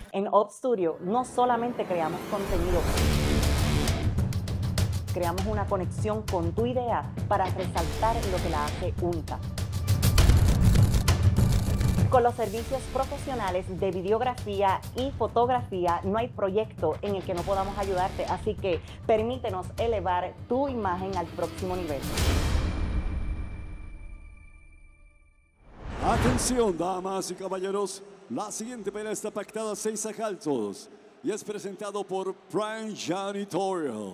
En Up Studio no solamente creamos contenido, creamos una conexión con tu idea para resaltar lo que la hace única. Con los servicios profesionales de videografía y fotografía, no hay proyecto en el que no podamos ayudarte, así que permítenos elevar tu imagen al próximo nivel. Atención, damas y caballeros, la siguiente pelea está pactada a 6 asaltos y es presentado por Prime Janitorial.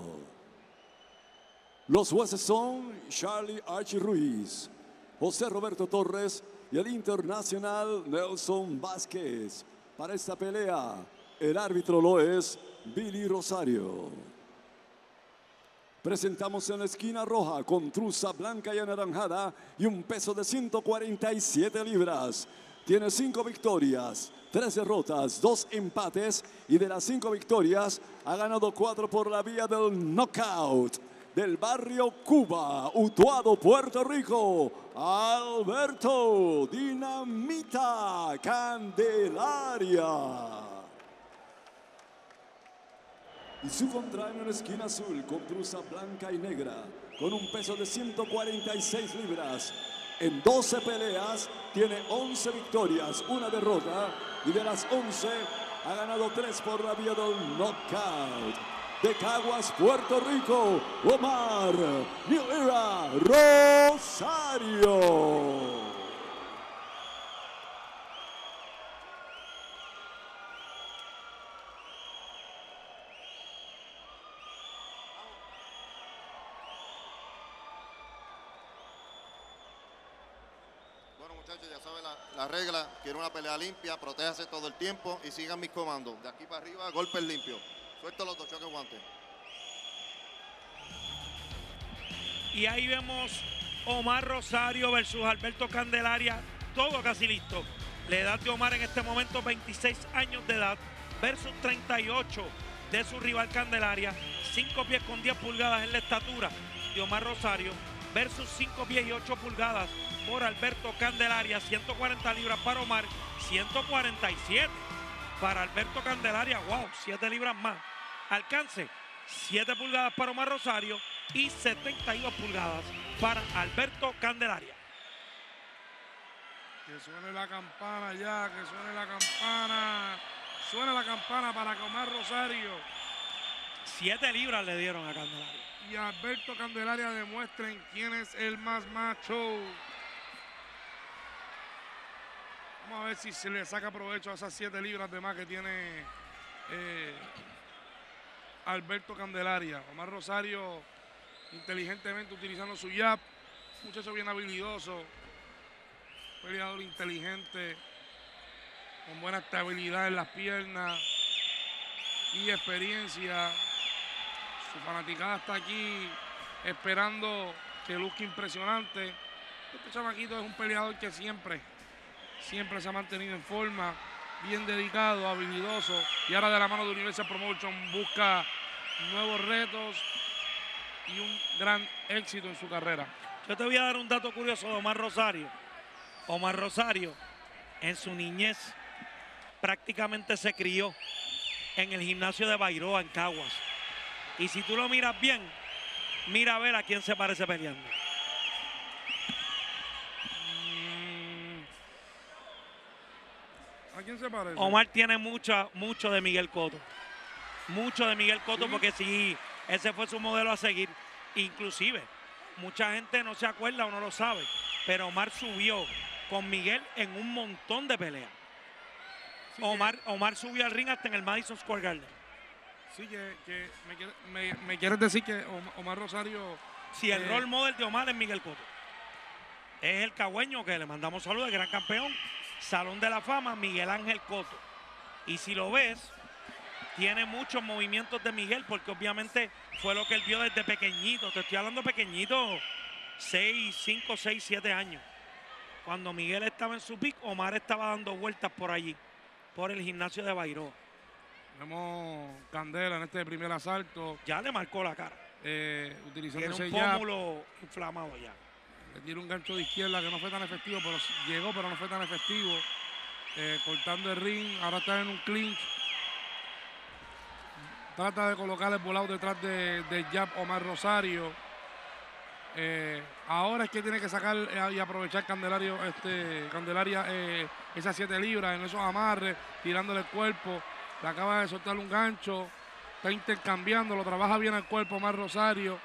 Los jueces son Charlie Archie Ruiz, José Roberto Torres y el internacional Nelson Vázquez. Para esta pelea, el árbitro lo es Billy Rosario. Presentamos en la esquina roja con truza blanca y anaranjada y un peso de 147 libras. Tiene 5 victorias, 3 derrotas, 2 empates y de las 5 victorias ha ganado 4 por la vía del knockout. Del barrio Cuba, Utuado, Puerto Rico, Alberto Dinamita Candelaria. Y su contrario en la esquina azul con truza blanca y negra, con un peso de 146 libras. En 12 peleas tiene 11 victorias, 1 derrota y de las 11 ha ganado 3 por la vía del knockout. De Caguas, Puerto Rico, Omar New Era Rosario. Bueno, muchachos, ya saben la regla. Quiero una pelea limpia, protéjase todo el tiempo y sigan mis comandos. De aquí para arriba, golpes limpios. Suelto los dos choques guantes. Y ahí vemos Omar Rosario versus Alberto Candelaria, todo casi listo. La edad de Omar en este momento 26 años de edad versus 38 de su rival Candelaria. 5 pies con 10 pulgadas en la estatura de Omar Rosario versus 5 pies y 8 pulgadas por Alberto Candelaria. 140 libras para Omar, 147 para Alberto Candelaria. Wow, 7 libras más. Alcance, 7 pulgadas para Omar Rosario y 72 pulgadas para Alberto Candelaria. Que suene la campana ya, que suene la campana. Suena la campana para que Omar Rosario 7 libras le dieron a Candelaria. y Alberto Candelaria demuestren quién es el más macho. Vamos a ver si se le saca provecho a esas 7 libras de más que tiene Alberto Candelaria. Omar Rosario inteligentemente utilizando su jab, muchacho bien habilidoso, peleador inteligente, con buena estabilidad en las piernas y experiencia. Su fanaticada está aquí esperando que luzca impresionante. Este chamaquito es un peleador que siempre se ha mantenido en forma, bien dedicado, habilidoso, y ahora de la mano de Universal Promotion busca nuevos retos y un gran éxito en su carrera. Yo te voy a dar un dato curioso de Omar Rosario. Omar Rosario, en su niñez, prácticamente se crió en el gimnasio de Bairoa, en Caguas. Y si tú lo miras bien, mira a ver a quién se parece peleando. ¿A quién se parece? Omar tiene mucho de Miguel Cotto. Mucho de Miguel Cotto, ¿Sí? porque sí, ese fue su modelo a seguir. Inclusive, mucha gente no se acuerda o no lo sabe, pero Omar subió con Miguel en un montón de peleas. Sí, Omar subió al ring hasta en el Madison Square Garden. Sí, que me quieres decir que Omar Rosario... Si el role model de Omar es Miguel Cotto. Es el cagüeño que le mandamos saludos, el gran campeón, Salón de la Fama, Miguel Ángel Cotto. Y si lo ves, tiene muchos movimientos de Miguel, porque obviamente fue lo que él vio desde pequeñito. Te estoy hablando pequeñito, 5, 6, 7 años. Cuando Miguel estaba en su pick, Omar estaba dando vueltas por allí, por el gimnasio de Bairoa. Vemos Candela en este primer asalto. Ya le marcó la cara. Utilizando Tiene ese un jab. pómulo inflamado ya. Le tiró un gancho de izquierda que no fue tan efectivo, pero llegó, pero no fue tan efectivo. Cortando el ring, ahora está en un clinch. Trata de colocar el volado detrás del jab Omar Rosario. Ahora es que tiene que sacar y aprovechar Candelaria esas 7 libras en esos amarres, tirándole el cuerpo. Le acaba de soltar un gancho. Está intercambiando, lo trabaja bien al cuerpo Omar Rosario.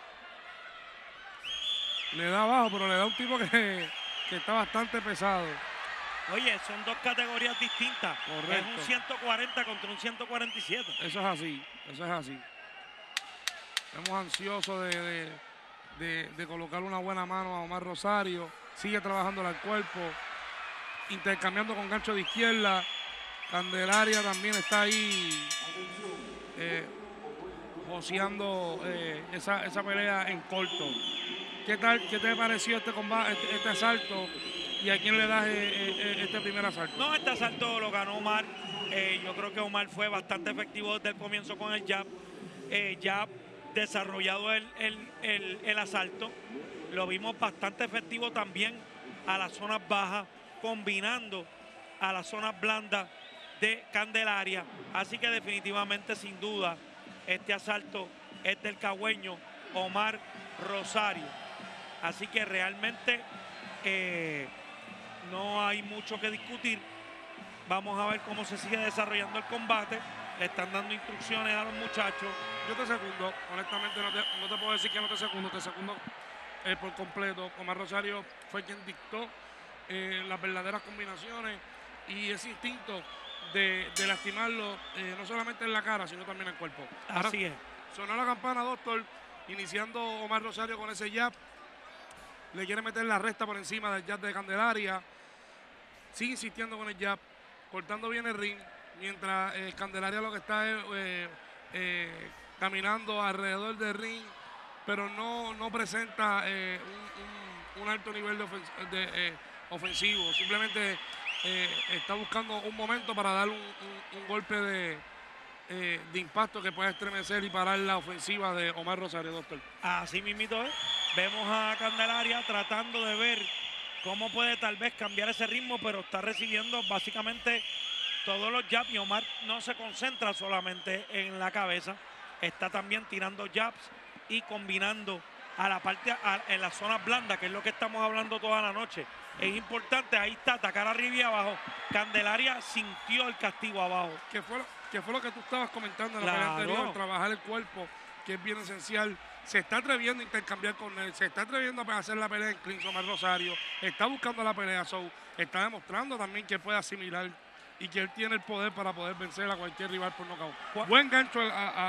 Le da abajo, pero le da un tipo que está bastante pesado. Oye, son 2 categorías distintas. Correcto. Es un 140 contra un 147. Eso es así, eso es así. Estamos ansiosos de colocar una buena mano a Omar Rosario. Sigue trabajando al cuerpo, intercambiando con gancho de izquierda. Candelaria también está ahí joseando esa pelea en corto. ¿Qué te pareció este combate, este asalto? ¿Y a quién le das este primer asalto? No, este asalto lo ganó Omar. Yo creo que Omar fue bastante efectivo desde el comienzo con el jab. Ya desarrollado el asalto. Lo vimos bastante efectivo también a las zonas bajas, combinando a las zonas blandas de Candelaria. Así que definitivamente, sin duda, este asalto es del cagüeño Omar Rosario. Así que realmente no hay mucho que discutir. Vamos a ver cómo se sigue desarrollando el combate. Le están dando instrucciones a los muchachos. Yo te segundo, honestamente no te puedo decir que no te segundo por completo. Omar Rosario fue quien dictó las verdaderas combinaciones y ese instinto de lastimarlo no solamente en la cara, sino también en el cuerpo. Ahora, Así es. sonó la campana, doctor, iniciando Omar Rosario con ese jab. Le quiere meter la recta por encima del jab de Candelaria. Sigue insistiendo con el jab, cortando bien el ring, mientras Candelaria lo que está es caminando alrededor del ring, pero no presenta un alto nivel ofensivo. Simplemente está buscando un momento para dar un golpe de impacto que pueda estremecer y parar la ofensiva de Omar Rosario, doctor. Así mismito es. Vemos a Candelaria tratando de ver cómo puede tal vez cambiar ese ritmo, pero está recibiendo básicamente todos los jabs y Omar no se concentra solamente en la cabeza, está también tirando jabs y combinando a la parte, en las zonas blandas, que es lo que estamos hablando toda la noche. Es importante, ahí está, atacar arriba y abajo. Candelaria sintió el castigo abajo. ¿Qué fue lo que tú estabas comentando en la pelea anterior? Trabajar el cuerpo, que es bien esencial. Se está atreviendo a intercambiar con él, se está atreviendo a hacer la pelea en clinch Omar Rosario, está buscando la pelea, está demostrando también que puede asimilar y que él tiene el poder para poder vencer a cualquier rival por nocaut. Buen gancho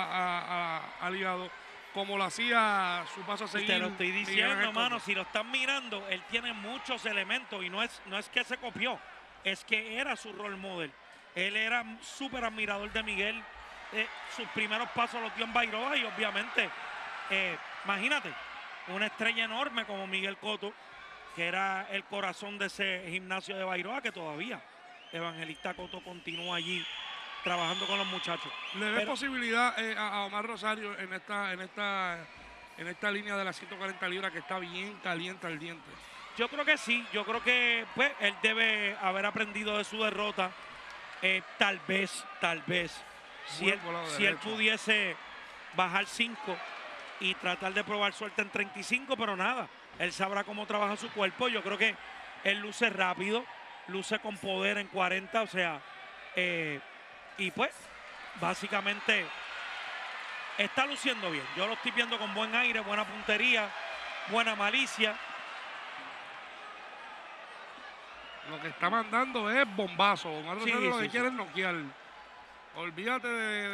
al hígado, como lo hacía su paso a seguir. Te lo estoy diciendo, hermano, si lo están mirando, él tiene muchos elementos y no es que se copió, es que era su role model. Él era súper admirador de Miguel, sus primeros pasos los dio en Bairoa y obviamente, imagínate, una estrella enorme como Miguel Cotto, que era el corazón de ese gimnasio de Bairoa, que todavía Evangelista Cotto continúa allí trabajando con los muchachos. ¿Le ves posibilidad a Omar Rosario en esta línea de las 140 libras que está bien caliente al diente? Yo creo que sí, yo creo que pues él debe haber aprendido de su derrota. Tal vez, si él pudiese bajar 5 y tratar de probar suerte en 35, pero nada, él sabrá cómo trabaja su cuerpo. Yo creo que él luce rápido, luce con poder en 40, o sea, y pues básicamente está luciendo bien. Yo lo estoy viendo con buen aire, buena puntería, buena malicia. Lo que está mandando es bombazo. Omar Rosario lo que quiere es noquear. Olvídate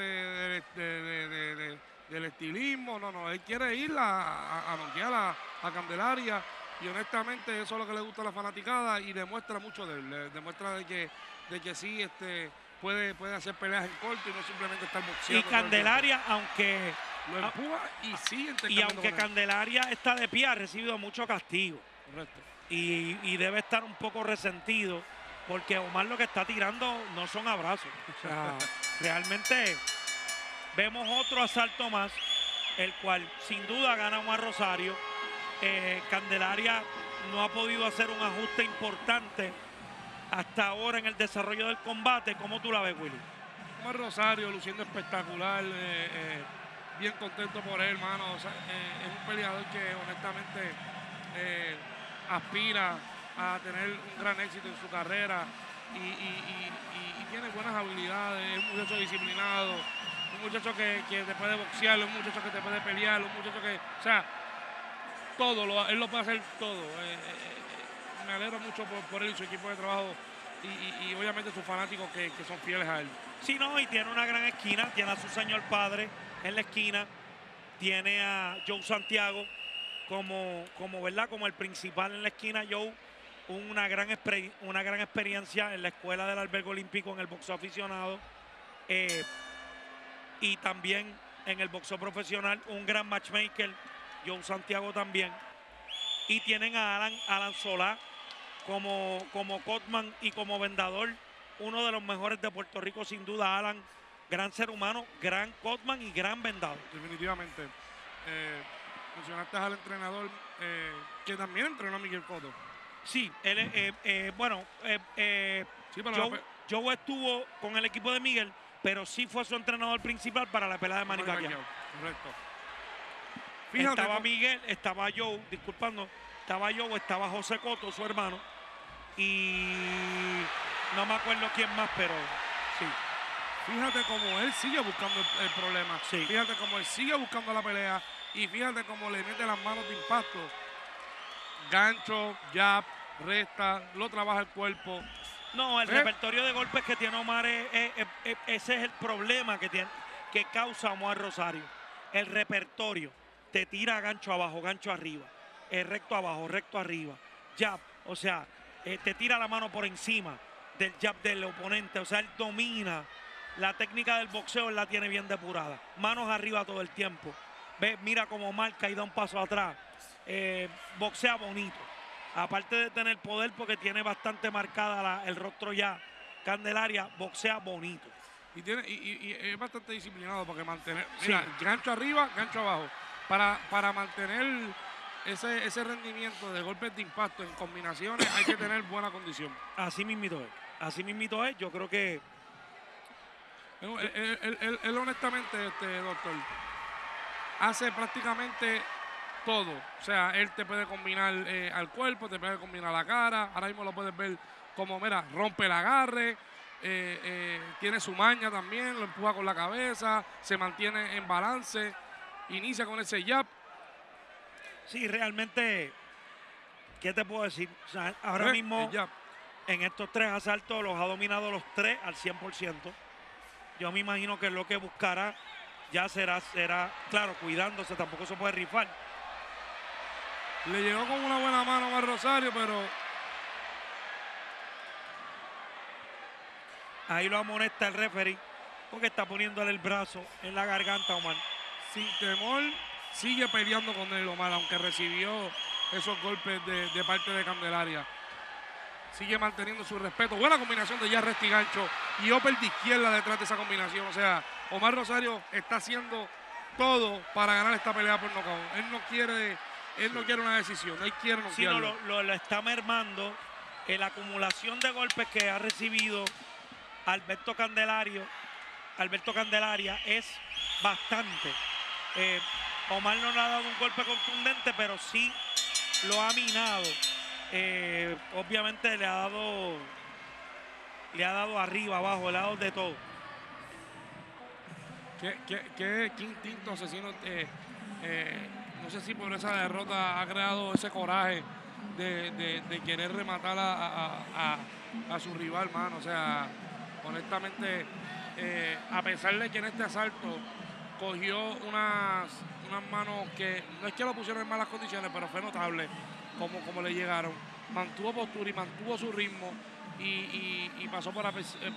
del estilismo. No, él quiere ir a noquear a Candelaria. Y honestamente eso es lo que le gusta a la fanaticada y demuestra mucho de él. Demuestra de que sí puede hacer peleas en corto y no simplemente estar boxeando. Y Candelaria, aunque lo empuja y sigue y aunque Candelaria está de pie, ha recibido mucho castigo. Correcto. Y debe estar un poco resentido porque Omar lo que está tirando no son abrazos. O sea, realmente vemos otro asalto más, el cual sin duda gana Omar Rosario. Candelaria no ha podido hacer un ajuste importante hasta ahora en el desarrollo del combate. ¿Cómo tú la ves, Willy? Omar Rosario luciendo espectacular, bien contento por él, hermano. O sea, es un peleador que honestamente aspira a tener un gran éxito en su carrera y tiene buenas habilidades, es un muchacho disciplinado, un muchacho que te puede boxear, un muchacho que te puede pelear, un muchacho que, o sea, todo, él lo puede hacer todo. Me alegra mucho por él y su equipo de trabajo y obviamente sus fanáticos que son fieles a él. Sí, no, y tiene una gran esquina, tiene a su señor padre en la esquina, tiene a Joe Santiago ¿verdad? Como el principal en la esquina. Joe, una gran experiencia en la escuela del albergue olímpico en el boxeo aficionado y también en el boxeo profesional, un gran matchmaker, Joe Santiago también. Y tienen a Alan Solá como Cotman y como vendador, uno de los mejores de Puerto Rico sin duda. Alan, gran ser humano, gran Cotman y gran vendador. Definitivamente. Mencionaste al entrenador que también entrenó a Miguel Cotto. Sí, él, Sí, pero Joe estuvo con el equipo de Miguel, pero sí fue su entrenador principal para la pelea de Manny Pacquiao. Correcto. Fíjate estaba Miguel, estaba Joe, estaba José Cotto, su hermano, y no me acuerdo quién más, pero sí. Fíjate cómo él sigue buscando el problema. Sí. Fíjate cómo él sigue buscando la pelea y fíjate cómo le mete las manos de impacto. Gancho, jab, resta, lo trabaja el cuerpo. No, el repertorio de golpes que tiene Omar, ese es el problema que causa Omar Rosario. El repertorio. Te tira gancho abajo, gancho arriba. Recto abajo, recto arriba. Jab, o sea, te tira la mano por encima del jab del oponente. O sea, él domina la técnica del boxeo, él la tiene bien depurada. Manos arriba todo el tiempo. Ve, mira cómo marca y da un paso atrás. Boxea bonito. Aparte de tener poder, porque tiene bastante marcada el rostro ya, Candelaria, boxea bonito. Y es bastante disciplinado porque mantener, mira, sí, gancho arriba, gancho abajo. Para mantener ese rendimiento de golpes de impacto en combinaciones hay que tener buena condición. Así mismito es. Así mismito es. Yo creo que él honestamente, doctor, hace prácticamente todo. O sea, él te puede combinar al cuerpo, te puede combinar la cara. Ahora mismo lo puedes ver como, mira, rompe el agarre. Tiene su maña también, lo empuja con la cabeza, se mantiene en balance, inicia con ese jab. Sí, realmente, ¿qué te puedo decir? O sea, ahora mismo, en estos 3 asaltos, los ha dominado los 3 al 100%. Yo me imagino que lo que buscará ya será, claro, cuidándose, tampoco se puede rifar. Le llegó con una buena mano a Omar Rosario, pero ahí lo amonesta el referee porque está poniéndole el brazo en la garganta a Omar. Sin temor, sigue peleando con él Omar, aunque recibió esos golpes de parte de Candelaria. Sigue manteniendo su respeto. Buena combinación de resta y gancho. Y upper de izquierda detrás de esa combinación. O sea, Omar Rosario está haciendo todo para ganar esta pelea por nocaut. Él no quiere una decisión, él quiere noquearlo. Sí, lo está mermando la acumulación de golpes que ha recibido Alberto Candelaria es bastante. Omar no le ha dado un golpe contundente, pero sí lo ha minado. Obviamente le ha dado arriba, abajo, le ha dado de todo. ¿Qué instinto asesino? No sé si por esa derrota ha creado ese coraje de querer rematar a su rival, mano. O sea, honestamente, a pesar de que en este asalto cogió unas manos que no es que lo pusieron en malas condiciones, pero fue notable como le llegaron. Mantuvo postura y mantuvo su ritmo y pasó por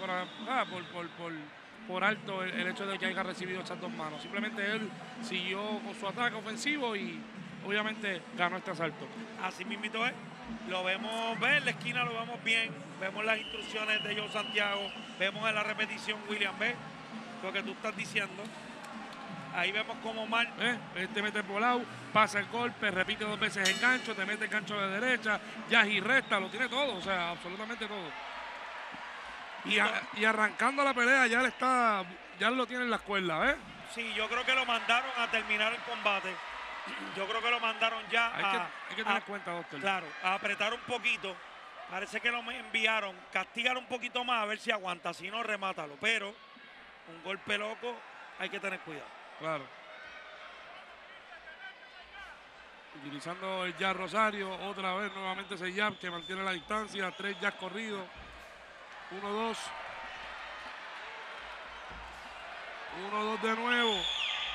alto el hecho de que haya recibido esas 2 manos. Simplemente él siguió con su ataque ofensivo y obviamente ganó este asalto. Así mismito es. Lo vemos, en la esquina lo vemos bien. Vemos las instrucciones de Joe Santiago. Vemos en la repetición William B. Lo que tú estás diciendo. Ahí vemos como Omar te mete el volado, pasa el golpe, repite 2 veces el gancho, te mete el gancho de derecha, ya y resta, lo tiene todo, o sea, absolutamente todo. Y arrancando la pelea, ya lo tiene en la escuela, ¿ves? Sí, yo creo que lo mandaron a terminar el combate. Yo creo que lo mandaron ya hay que tener cuenta, doctor. Claro, a apretar un poquito. Parece que lo enviaron. Castígalo un poquito más a ver si aguanta. Si no, remátalo. Pero un golpe loco hay que tener cuidado. Claro. Utilizando el jab Rosario. Otra vez nuevamente ese jab que mantiene la distancia. 3 jabs corridos. 1-2. 1-2 de nuevo.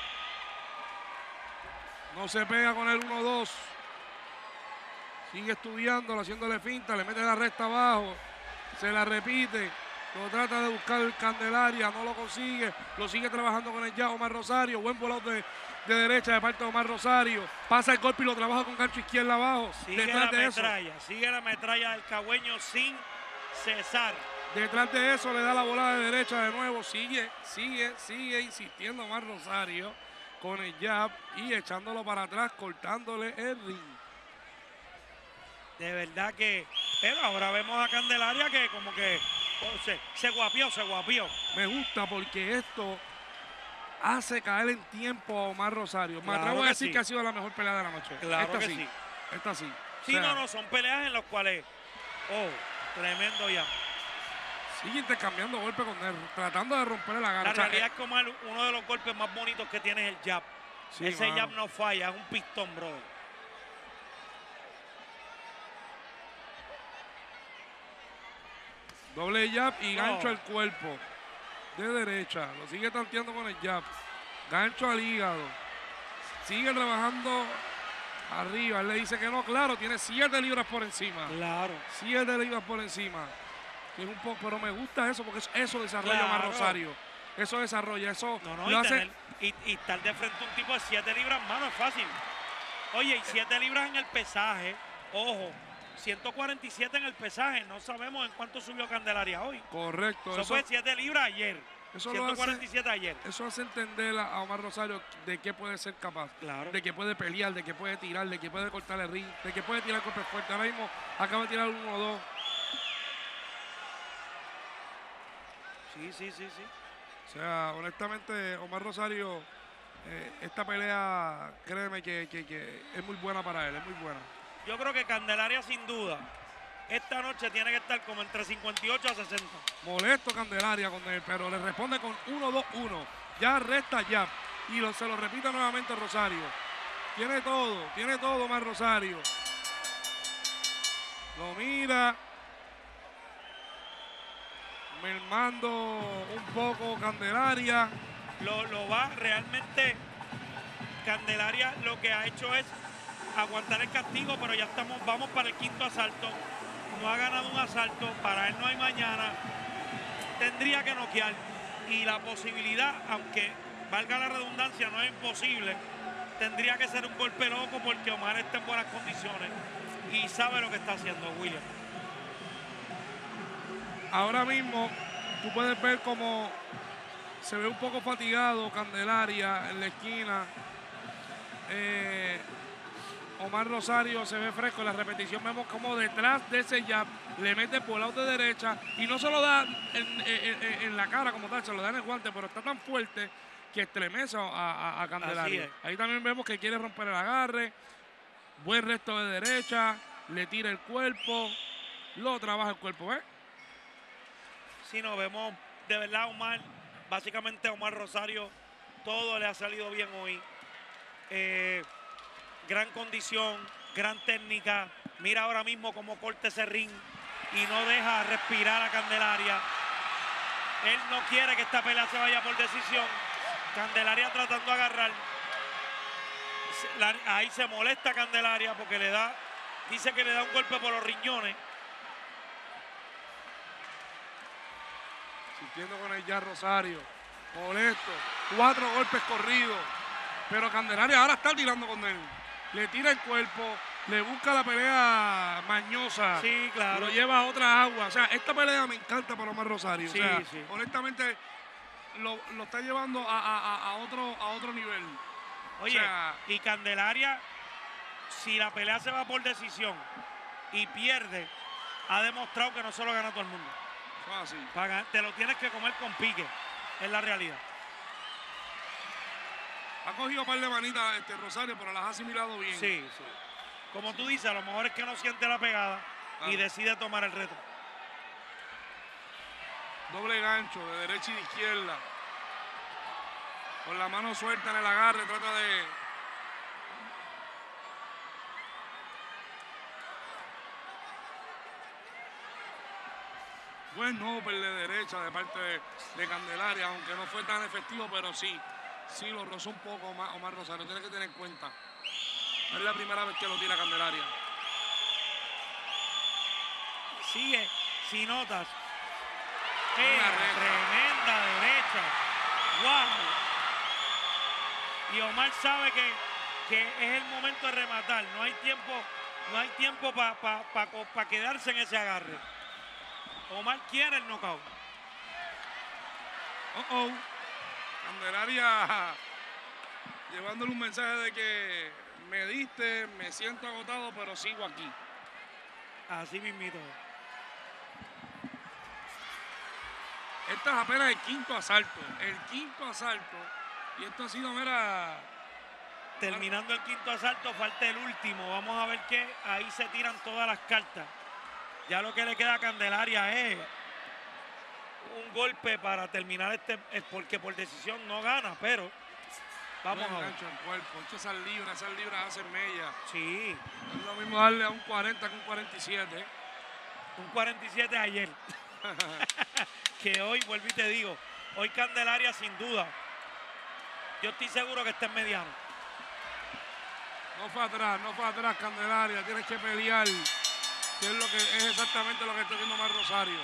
No se pega con el 1-2. Sigue estudiándolo, haciéndole finta, le mete la recta abajo. Se la repite. Lo trata de buscar el Candelaria, no lo consigue. Lo sigue trabajando con el jab Omar Rosario. Buen volado de derecha de parte de Omar Rosario. Pasa el golpe y lo trabaja con gancho izquierda abajo. Sigue la metralla del cagüeño sin cesar. Detrás de eso le da la volada de derecha de nuevo. Sigue insistiendo Omar Rosario con el jab y echándolo para atrás, cortándole el ring. De verdad que... Pero ahora vemos a Candelaria que como que se guapió. Me gusta porque esto hace caer en tiempo a Omar Rosario. Me Claro atrevo a que decir sí. que ha sido la mejor pelea de la noche. Claro que sí. Esta sí. Sí, O sea, no, son peleas en las cuales... Oh, tremendo ya. Sigue intercambiando golpes con él, tratando de romperle la La garra. realidad es que Omar, uno de los golpes más bonitos que tiene es el jab. Sí, Ese mano. jab no falla, es un pistón, brother. Doble jab y gancho al cuerpo. De derecha. Lo sigue tanteando con el jab. Gancho al hígado. Sigue trabajando arriba. Él le dice que no, claro, tiene 7 libras por encima. Claro. 7 libras por encima. Que es un poco, pero me gusta eso porque eso desarrolla Claro. más Rosario. Eso desarrolla, eso No, lo hace. y estar de frente a un tipo de 7 libras, mano, es fácil. Oye, y 7 libras en el pesaje, ojo, 147 en el pesaje, no sabemos en cuánto subió Candelaria hoy. Correcto. Eso fue 7 libras ayer, eso lo 147 ayer. Eso hace entender a Omar Rosario de qué puede ser capaz. Claro. De que puede pelear, de que puede tirar, de que puede cortar el ring, de que puede tirar golpes fuertes. Ahora mismo acaba de tirar 1-2. Sí. O sea, honestamente, Omar Rosario, esta pelea, créeme que es muy buena para él, es muy buena. Yo creo que Candelaria, sin duda, esta noche tiene que estar como entre 58 a 60. Molesto Candelaria con él, pero le responde con 1-2-1. Ya resta ya. Y se lo repite nuevamente Rosario. Tiene todo Omar Rosario. Lo mira. Mermando un poco Candelaria. Lo va realmente. Candelaria lo que ha hecho es aguantar el castigo, pero ya vamos para el 5º asalto. No ha ganado un asalto, para él no hay mañana. Tendría que noquear. Y la posibilidad, aunque valga la redundancia, no es imposible, tendría que ser un golpe loco porque Omar está en buenas condiciones y sabe lo que está haciendo, William. Ahora mismo tú puedes ver como se ve un poco fatigado Candelaria en la esquina. Omar Rosario se ve fresco. En la repetición vemos como detrás de ese jab le mete por lado de derecha y no se lo da en la cara como tal, se lo da en el guante, pero está tan fuerte que estremece a Candelaria. Ahí también vemos que quiere romper el agarre. Buen resto de derecha, le tira el cuerpo, lo trabaja el cuerpo, ¿ves? Sí, nos vemos de verdad Omar, básicamente Omar Rosario, todo le ha salido bien hoy. Gran condición, gran técnica. Mira ahora mismo cómo corta ese ring y no deja respirar a Candelaria. Él no quiere que esta pelea se vaya por decisión. Candelaria tratando de agarrar. Ahí se molesta Candelaria porque dice que le da un golpe por los riñones. Sintiendo con el jab Rosario. Molesto. 4 golpes corridos. Pero Candelaria ahora está tirando con él. Le tira el cuerpo. Le busca la pelea mañosa. Sí, claro. Lo lleva a otra agua. O sea, esta pelea me encanta para Omar Rosario. Sí, o sea, sí. honestamente, lo está llevando a otro nivel. Oye, o sea, y Candelaria, si la pelea se va por decisión y pierde, ha demostrado que no se lo gana todo el mundo. Fácil. Te lo tienes que comer con pique, es la realidad. Ha cogido un par de manitas Rosario, pero las ha asimilado bien. Sí, sí. Como tú dices, a lo mejor es que no siente la pegada y decide tomar el reto. Doble gancho de derecha y de izquierda. Con la mano suelta en el agarre, trata de... Buen upper de derecha de parte de Candelaria, aunque no fue tan efectivo, pero sí lo rozó un poco Omar Rosario. Tiene que tener en cuenta. No es la primera vez que lo tira Candelaria. Sigue, si notas. Tremenda derecha. ¡Wow! Y Omar sabe que es el momento de rematar. No hay tiempo para quedarse en ese agarre. Omar quiere el knockout. Candelaria llevándole un mensaje de que me diste, me siento agotado, pero sigo aquí. Así mismito. Este es apenas el quinto asalto. Y esto ha sido, mira... Terminando el quinto asalto, falta el último. Vamos a ver que ahí se tiran todas las cartas. Ya lo que le queda a Candelaria es un golpe para terminar porque por decisión no gana, pero vamos a ver. El cuerpo, esas libras hacen mella. Sí. Es lo mismo darle a un 40 que un 47. Un 47 ayer. Que hoy, vuelvo y te digo, hoy Candelaria sin duda. Yo estoy seguro que está en mediano. No fue atrás Candelaria, tienes que pelear. Que es exactamente lo que está haciendo Omar Rosario.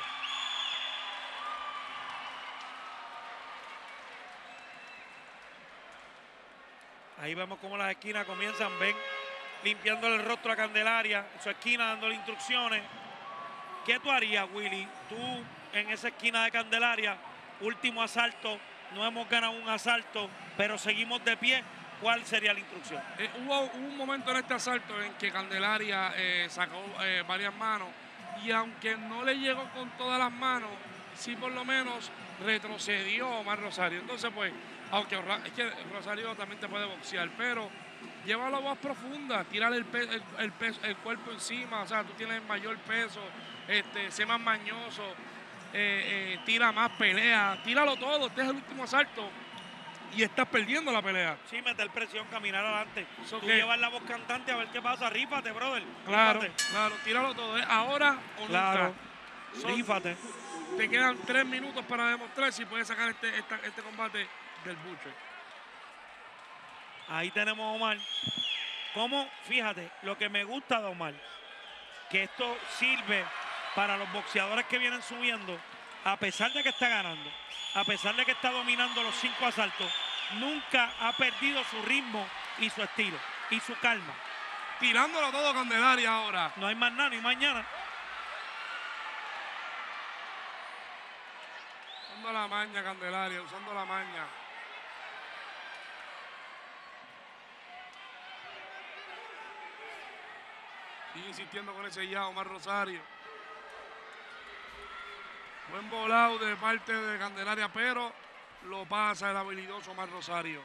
Ahí vemos cómo las esquinas comienzan, ven, limpiándole el rostro a Candelaria, en su esquina dándole instrucciones. ¿Qué tú harías, Willy? Tú en esa esquina de Candelaria, último asalto, no hemos ganado un asalto, pero seguimos de pie. ¿Cuál sería la instrucción? Hubo un momento en este asalto en que Candelaria sacó varias manos y aunque no le llegó con todas las manos, sí por lo menos retrocedió Omar Rosario. Entonces, pues, aunque es que Rosario también te puede boxear, pero lleva la voz profunda, tírale el cuerpo encima, o sea, tú tienes mayor peso, sé más mañoso, tira más pelea, tíralo todo, este es el último asalto. Y estás perdiendo la pelea. Sí, meter presión, caminar adelante. So Tú que, llevar la voz cantante a ver qué pasa. Rífate, brother. Claro, Rífate. claro, tíralo todo. Ahora o claro. nunca. Rífate. Te quedan 3 minutos para demostrar si puedes sacar este combate del Butcher. Ahí tenemos a Omar. Como, fíjate, lo que me gusta de Omar, que esto sirve para los boxeadores que vienen subiendo, a pesar de que está ganando, a pesar de que está dominando los 5 asaltos, nunca ha perdido su ritmo y su estilo y su calma. Tirándolo todo Candelaria ahora. No hay más nada, ni mañana. Usando la maña Candelaria, usando la maña. Sigue insistiendo con ese ya Omar Rosario. Buen volado de parte de Candelaria, pero lo pasa el habilidoso Omar Rosario.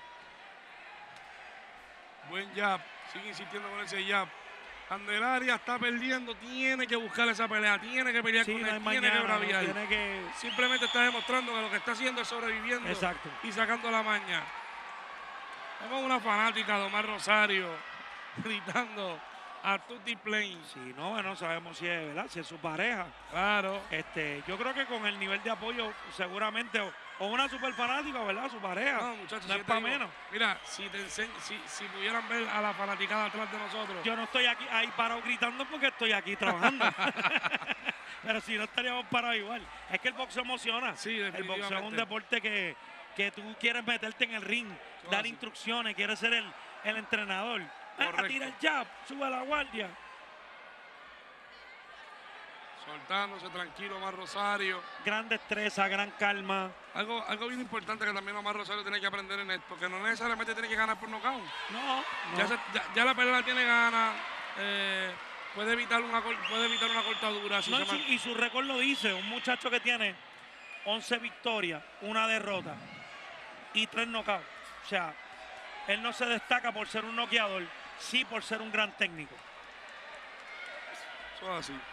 Buen jab, sigue insistiendo con ese jab. Candelaria está perdiendo, tiene que buscar esa pelea, tiene que pelear con él, tiene que braviar. Simplemente está demostrando que lo que está haciendo es sobreviviendo. Exacto. Y sacando la maña. Vemos una fanática de Omar Rosario gritando a Tutti Plain. Sí, no, bueno, sabemos si es, ¿verdad? Si es su pareja. Claro. Yo creo que con el nivel de apoyo, seguramente, o una super fanática, ¿verdad? Su pareja. No, muchachos, no es para menos. Mira, si pudieran ver a la fanaticada atrás de nosotros. Yo no estoy aquí ahí parado gritando porque estoy aquí trabajando. Pero si no estaríamos parados igual. Es que el boxeo emociona. Sí, el boxeo es un deporte que tú quieres meterte en el ring, dar instrucciones, quieres ser el entrenador. Tira el jab, sube la guardia. Soltándose tranquilo Omar Rosario. Gran destreza, gran calma. Algo bien importante que también Omar Rosario tiene que aprender en esto, que no necesariamente tiene que ganar por nocaut. No. Ya la pelea la tiene gana. puede evitar una cortadura. Si No, y su récord lo dice, un muchacho que tiene 11 victorias, 1 derrota y 3 knockouts. O sea, él no se destaca por ser un noqueador, sí por ser un gran técnico. Eso es así.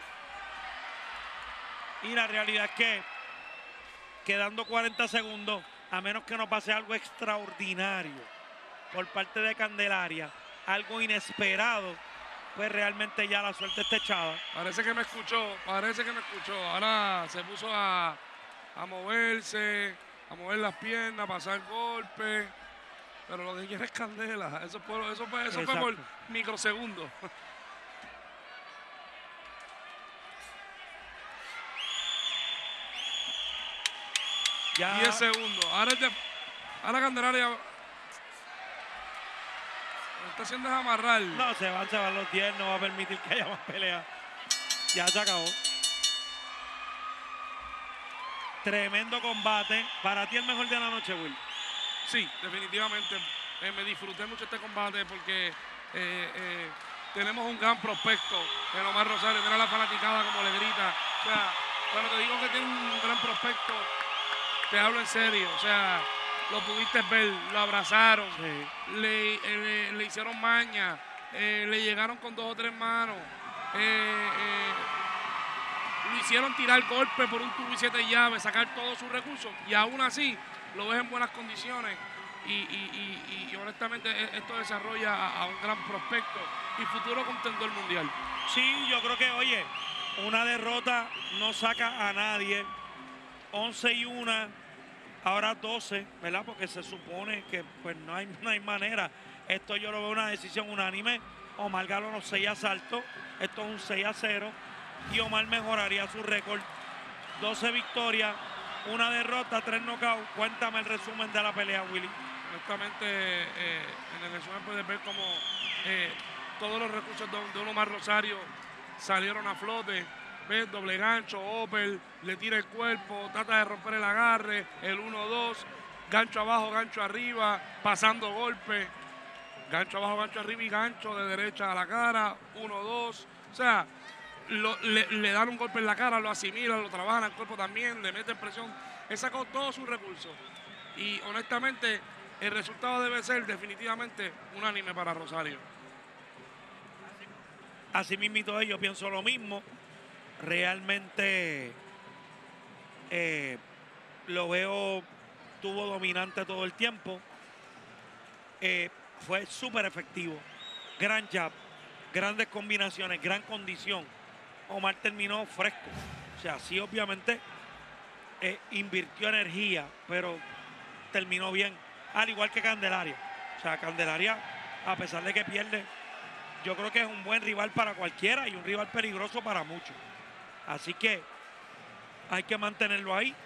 Y la realidad es que quedando 40 segundos, a menos que no pase algo extraordinario por parte de Candelaria, algo inesperado, pues realmente ya la suerte está echada. Parece que me escuchó. Ahora se puso a moverse, a mover las piernas, a pasar golpes. Pero lo que quiere es candela. Eso fue por microsegundos. Ya 10 segundos. Ahora Candelaria lo que está haciendo es amarrar. no, se van los 10, no va a permitir que haya más pelea. Ya se acabó. Tremendo combate. Para ti el mejor de la noche, Will. Sí, definitivamente. Me disfruté mucho este combate porque tenemos un gran prospecto en Omar Rosario. Mira la fanaticada como le grita. O sea, cuando te digo que tiene un gran prospecto, te hablo en serio. O sea, lo pudiste ver, lo abrazaron, Sí. le hicieron maña, le llegaron con 2 o 3 manos. Lo hicieron tirar golpe por un tubo y 7 llaves, sacar todos sus recursos y aún así lo ves en buenas condiciones y honestamente esto desarrolla a un gran prospecto y futuro contendor mundial. Sí, yo creo que, oye, una derrota no saca a nadie. 11-1, ahora 12, ¿verdad? Porque se supone que pues no hay manera. Esto yo lo veo una decisión unánime. Omar ganó los 6 asaltos. Esto es un 6-0. Y Omar mejoraría su récord. 12 victorias, 1 derrota, 3 knockouts. Cuéntame el resumen de la pelea, Willy. Honestamente, en el resumen puedes ver cómo todos los recursos de Omar Rosario salieron a flote. ¿Ves? Doble gancho, Opel, le tira el cuerpo, trata de romper el agarre, el 1-2, gancho abajo, gancho arriba, pasando golpe, gancho abajo, gancho arriba y gancho de derecha a la cara, 1-2. O sea, le dan un golpe en la cara, lo asimilan, lo trabajan al cuerpo también, le meten presión. Él sacó todos sus recursos. Y honestamente, el resultado debe ser definitivamente unánime para Rosario. Así mismito yo pienso lo mismo. Realmente lo veo, tuvo dominante todo el tiempo. Fue súper efectivo. Gran jab, grandes combinaciones, gran condición. Omar terminó fresco. O sea, sí, obviamente invirtió energía, pero terminó bien. Al igual que Candelaria. O sea, Candelaria, a pesar de que pierde, yo creo que es un buen rival para cualquiera y un rival peligroso para muchos. Así que hay que mantenerlo ahí.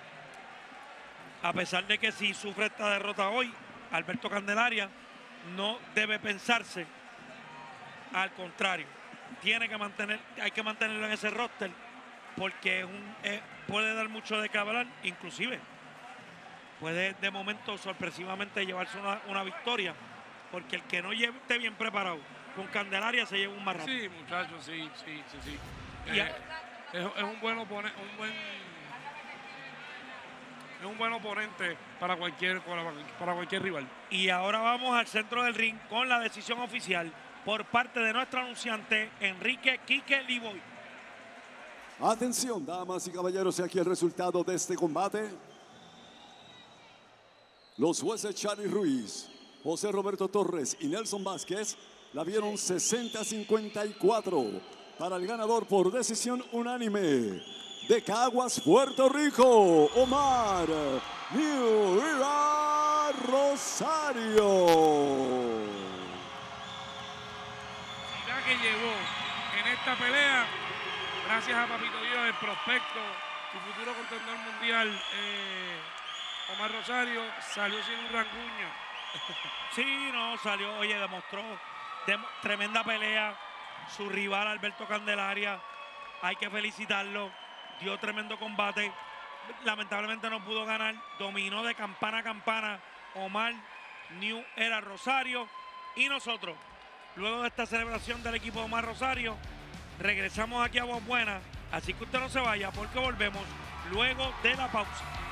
A pesar de que si sufre esta derrota hoy, Alberto Candelaria no debe pensarse. Al contrario, hay que mantenerlo en ese roster porque puede dar mucho de qué hablar, inclusive puede de momento sorpresivamente llevarse una victoria, porque el que no esté bien preparado con Candelaria se lleva un más rápido. Sí, muchachos, sí. Es un buen oponente, es un buen oponente para cualquier rival. Y ahora vamos al centro del ring con la decisión oficial por parte de nuestro anunciante Enrique Quique Liboy. Atención, damas y caballeros, y aquí el resultado de este combate. Los jueces Charlie Ruiz, José Roberto Torres y Nelson Vázquez la vieron 60-54 para el ganador por decisión unánime de Caguas, Puerto Rico, Omar New Era Rosario. La que llevó en esta pelea, gracias a Papito Dios, el prospecto y futuro contendor mundial, Omar Rosario, salió sin un rasguño. Sí, no, salió, oye, demostró tremenda pelea. Su rival Alberto Candelaria, hay que felicitarlo, dio tremendo combate. Lamentablemente no pudo ganar, dominó de campana a campana Omar New Era Rosario. Y nosotros, luego de esta celebración del equipo de Omar Rosario, Regresamos aquí a Voz Buena, así que usted no se vaya porque volvemos luego de la pausa.